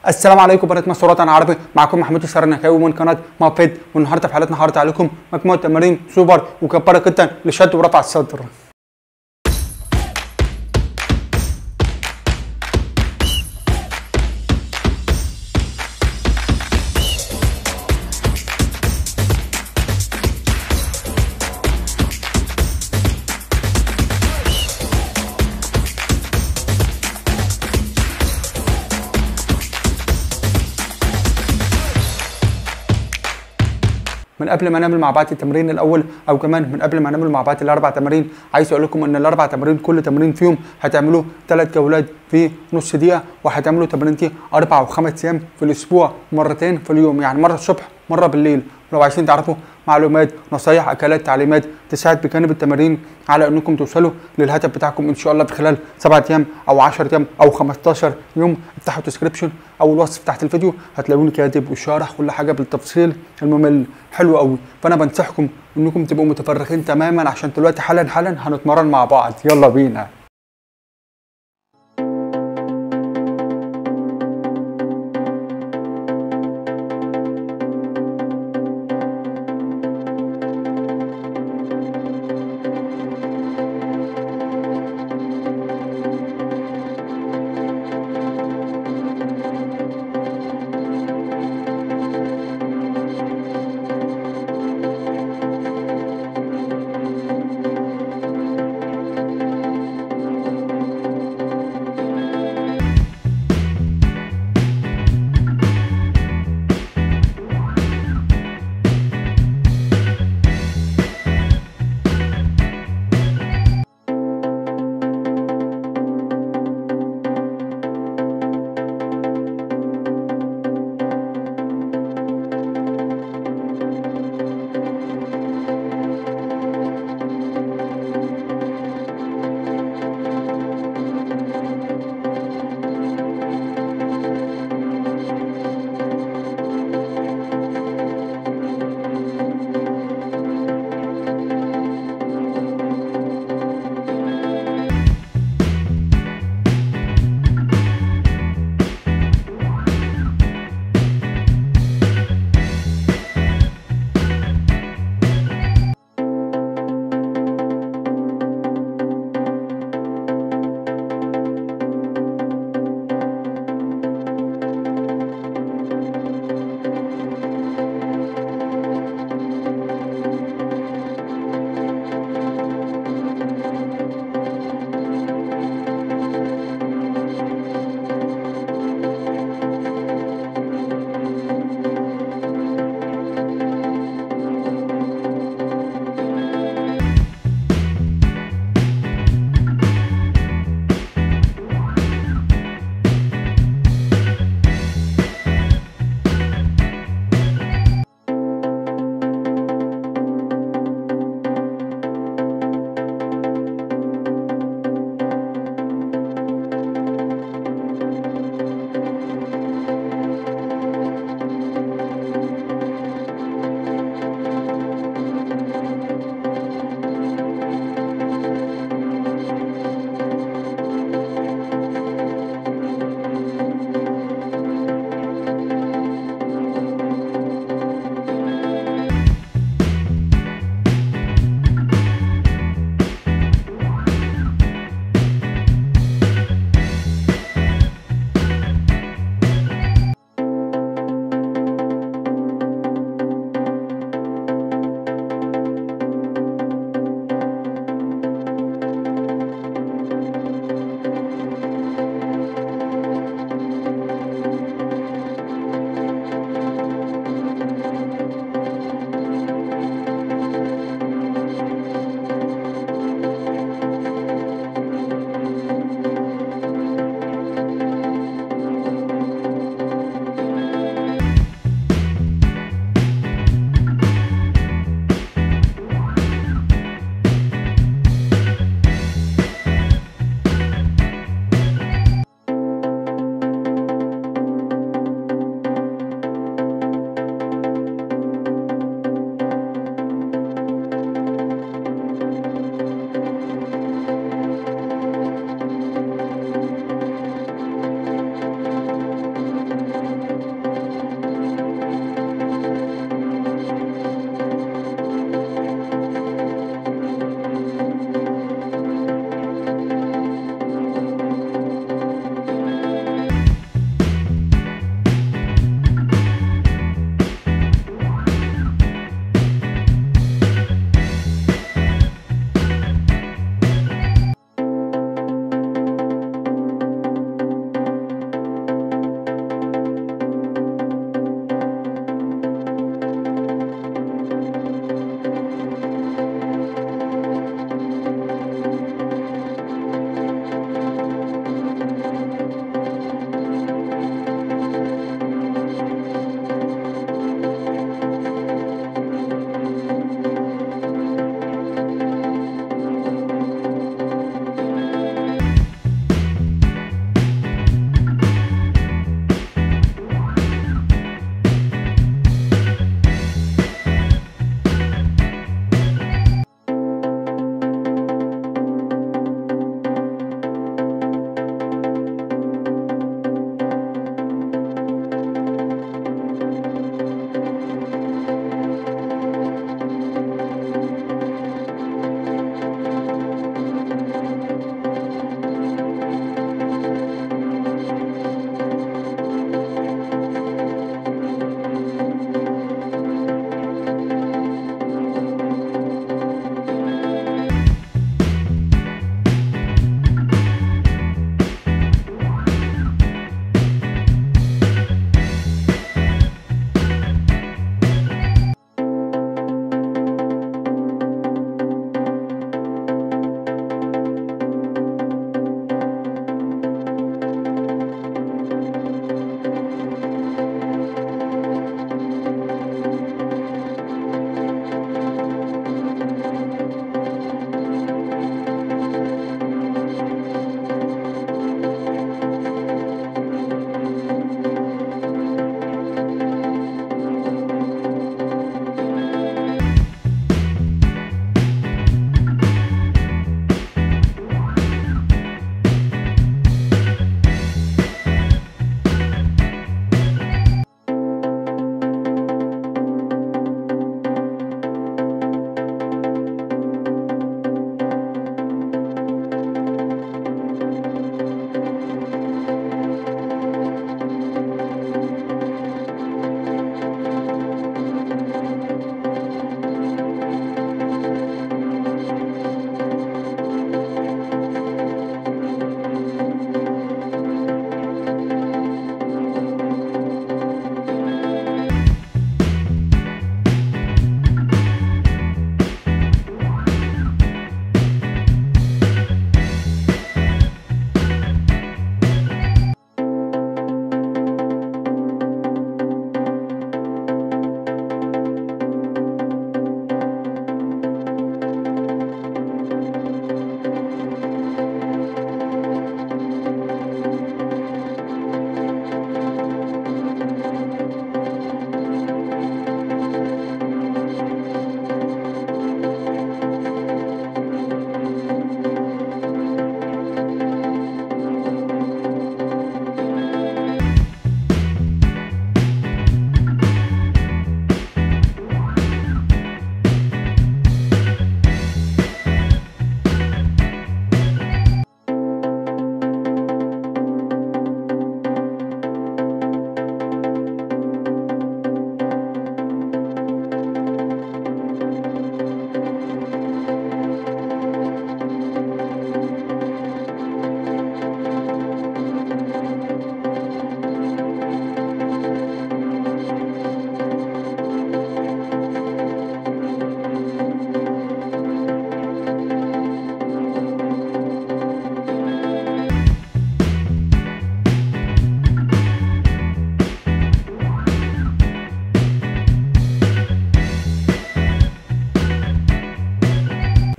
السلام عليكم بنات مسورات انا عربي، معكم محمود السرنكاوي من قناه مابيد. والنهارده في حلقتنا هعرض عليكم مجموعه تمارين سوبر وجباره جدا لشد ورفع الصدر. من قبل ما نعمل مع بعض التمرين الاول، او كمان من قبل ما نعمل مع بعض الاربع تمارين، عايز اقول لكم ان الاربع تمارين كل تمرين فيهم هتعملوا 3 جولات في نص دقيقه، وهتعملوا تمرينتي 4 و5 ايام في الاسبوع، مرتين في اليوم، يعني مره الصبح مره بالليل. ولو عايزين تعرفوا معلومات، نصايح، اكلات، تعليمات تساعد بجانب التمارين على انكم توصلوا للهدف بتاعكم ان شاء الله في خلال 7 ايام او 10 ايام او 15 يوم، افتحوا الديسكربشن او الوصف تحت الفيديو هتلاقوني كاتب وشارح كل حاجه بالتفصيل الممل. حلو قوي. فانا بنصحكم انكم تبقوا متفرغين تماما، عشان دلوقتي حالا هنتمرن مع بعض. يلا بينا.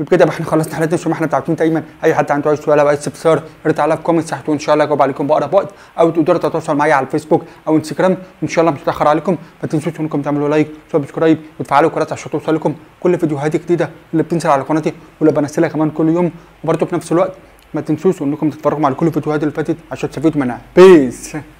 وبكده يبقى احنا خلصنا حلقتنا. زي ما احنا متعودين دايما اي حد عنده اي سؤال او اي استفسار يرد عليا في كومنتس تحت، وان شاء الله اجاوب عليكم باقرب وقت، او تقدروا تتواصلوا معايا على الفيسبوك او انستجرام، وان شاء الله مش هتاخر عليكم. ما تنسوش انكم تعملوا لايك وسبسكرايب وتفعلوا الجرس عشان توصل لكم كل فيديوهات جديده اللي بتنزل على قناتي واللي بنزلها كمان كل يوم. وبرده في نفس الوقت ما تنسوش انكم تتفرجوا على كل الفيديوهات اللي فاتت عشان تستفيدوا منها. بيس.